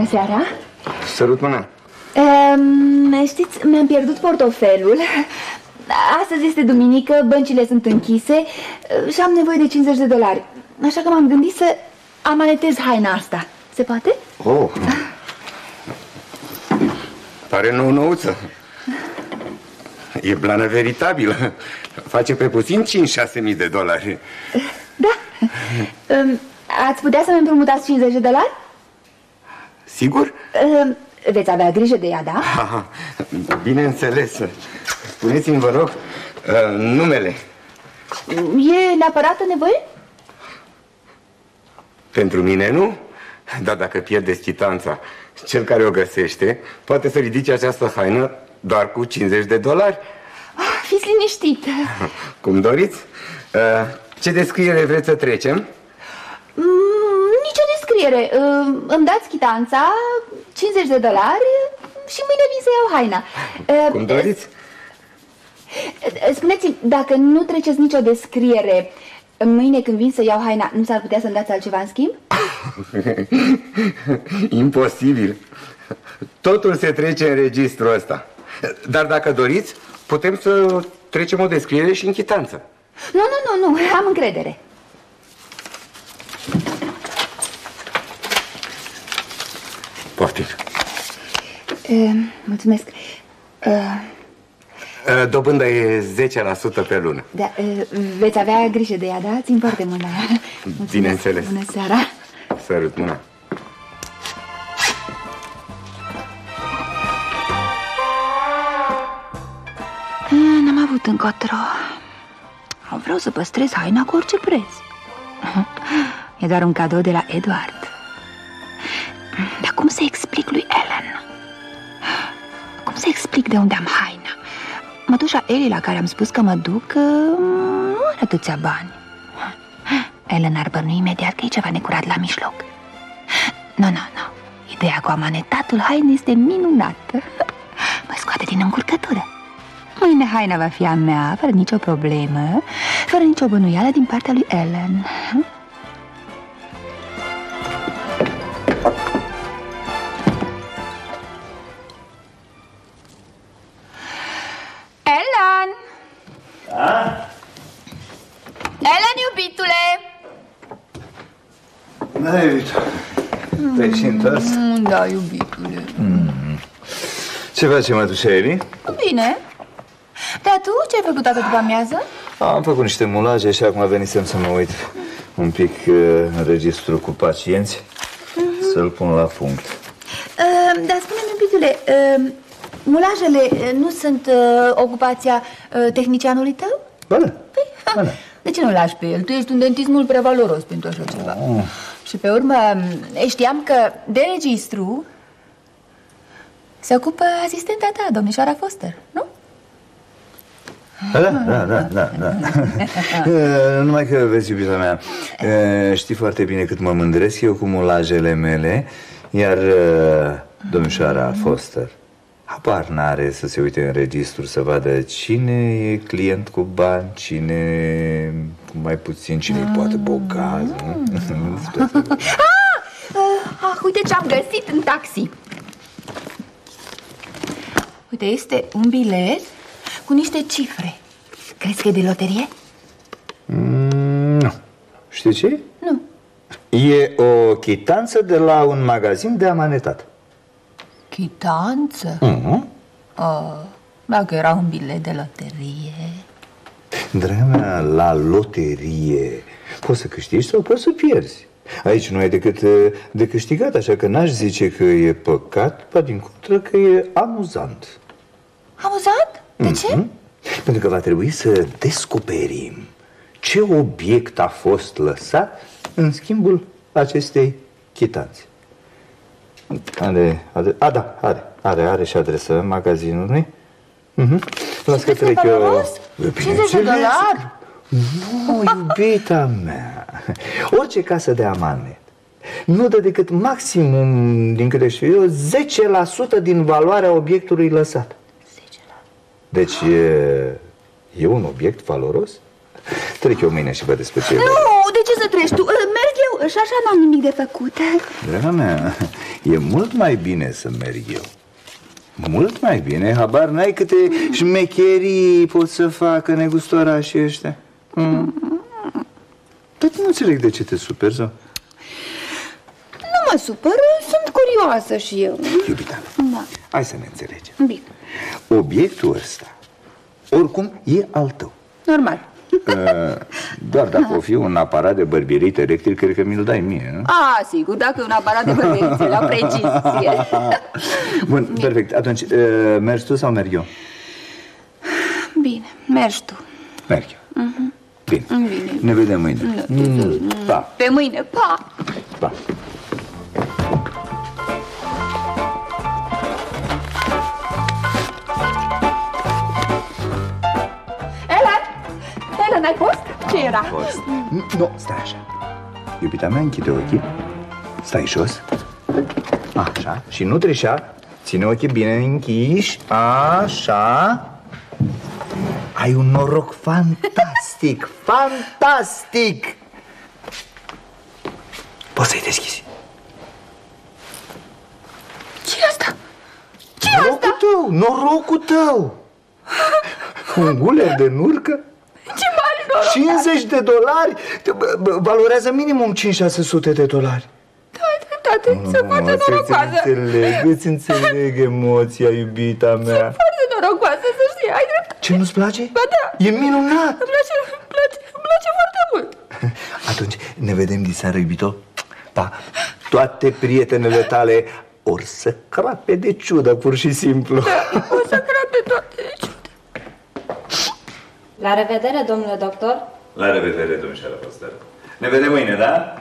Bună seara. Sărut mâna. Știți, mi-am pierdut portofelul. Astăzi este duminică, băncile sunt închise și am nevoie de $50. Așa că m-am gândit să amanetez haina asta. Se poate? Oh. Pare nou-nouță. E blană veritabilă. Face pe puțin $5-6 mii. Da. Ați putea să-mi împrumutați $50? Sigur? Veți avea grijă de ea, da? Aha, bineînțeles. Spuneți-mi, vă rog, numele. E neapărat nevoie? Pentru mine nu. Dar dacă pierdeți chitanța, cel care o găsește poate să ridice această haină doar cu $50. Fiți liniștit. Cum doriți. Ce descriere vreți să trecem? Nicio descriere. Îmi dați chitanța, $50 și mâine vin să iau haina. Cum doriți. Spuneți-mi, dacă nu treceți nicio descriere, mâine când vin să iau haina, nu s-ar putea să-mi dați altceva în schimb? Imposibil. Totul se trece în registrul ăsta. Dar dacă doriți, putem să trecem o descriere și în chitanță. Nu, am încredere. Poftim. Mulțumesc. Dobânda e 10% pe lună. Da, veți avea grijă de ea, da? Țin foarte mult la ea. Bineînțeles. Bună seara. Sărut mâna. N-am avut încotro. Vreau să păstrez haina cu orice preț. E doar un cadou de la Edward. Dar cum să explic lui Ellen? Cum să explic de unde am haina? Mătușa Ellie, la care am spus că mă duc, nu are atâția bani. Ellen ar bănui imediat că e ceva necurat la mijloc. Nu. Ideea cu amanetatul hainei este minunată. Mă scoate din încurcătură. Mâine haina va fi a mea, fără nicio problemă, fără nicio bănuială din partea lui Ellen. Ellen! Da? Ellen, iubitule! Da, iubito. Te-ai și întors? Da, iubitule. Ce face mătușa Eli? Bine. Dar tu ce-ai făcut toată după amiază? Am făcut niște mulaje și acum venisem să mă uit un pic în registru cu pacienți, să-l pun la punct. Dar spune-mi, iubitule, mulajele nu sunt ocupația tehnicianului tău? Ba da. Ba da. De ce nu lași pe el? Tu ești un dentist mult prea valoros pentru așa ceva. Și pe urmă, știam că de registru se ocupă asistenta ta, domnișoara Foster, nu? Da. Numai că, vezi, iubita mea, știi foarte bine cât mă mândresc eu cu mulajele mele, iar domnișoara Foster habar n-are să se uite în registru să vadă cine e client cu bani, cine cu mai puțin, cine e poate bogat. Uite ce-am găsit în taxi. Uite, este un bilet cu niște cifre. Crezi că e de loterie? Nu. Știi ce? Nu. E o chitanță de la un magazin de amanetat. Chitanță? Dacă era un bilet de loterie. Dragă mea, la loterie poți să câștigi sau poți să pierzi. Aici nu ai decât de câștigat, așa că n-aș zice că e păcat, ba din contră că e amuzant. Amuzant? De ce? Pentru că va trebui să descoperim ce obiect a fost lăsat în schimbul acestei chitanțe. Are și adresa magazinului. Las că trec eu. $50? Nu, iubita mea. Orice casă de amanet nu dă decât maximum, din câte știu eu, 10% din valoarea obiectului lăsat. 10%. Deci e un obiect valoros? Trec eu mâine și văd despre ce. Nu, de ce să treci tu? Merg eu. și așa n-am nimic de făcut. Draga mea, e mult mai bine să merg eu. Mult mai bine, habar n-ai câte șmecherii pot să facă negustorașii ăștia. Dar nu înțeleg de ce te superi, sau? Nu mă supăr, sunt curioasă și eu. Iubita, Da. hai să ne înțelegem. Bine, Obiectul ăsta, oricum, e al tău. normal. Doar dacă o fi un aparat de bărbierit electric, cred că mi-l dai mie, nu? Sigur, dacă e un aparat de bărberițe la precizie. Bun, perfect. Atunci, mergi tu sau merg eu? Bine, mergi tu. Merg eu. Bine. Bine. Ne vedem mâine. Pa. Pe mâine, pa! Pa. Ela, n-ai fost? Ce era? Nu, stai așa. Iubita mea, închide ochii. Stai jos. Așa. Și nu treșa. Ține ochii bine închiși. Așa. Ai un noroc fantastic. Fantastic. Poți să-i deschizi. Ce-i asta? Norocul tău, norocul tău. Un guler de nurcă. Ce mare noroc! $50. Valorează minimum 500-600 de dolari. Tată, sunt foarte norocoasă. Îți înțeleg emoția, iubita mea. Foarte norocoasă, să știi, ai drept. Ce, nu-ți place? Ba da. E minunat. Îmi place foarte mult. Atunci ne vedem diseară, iubito. Pa, toate prietenele tale or să crape de ciudă, pur și simplu. O să crape toate de ciudă. La revedere, domnule doctor. La revedere, domnișoară Foster. Ne vedem mâine, da?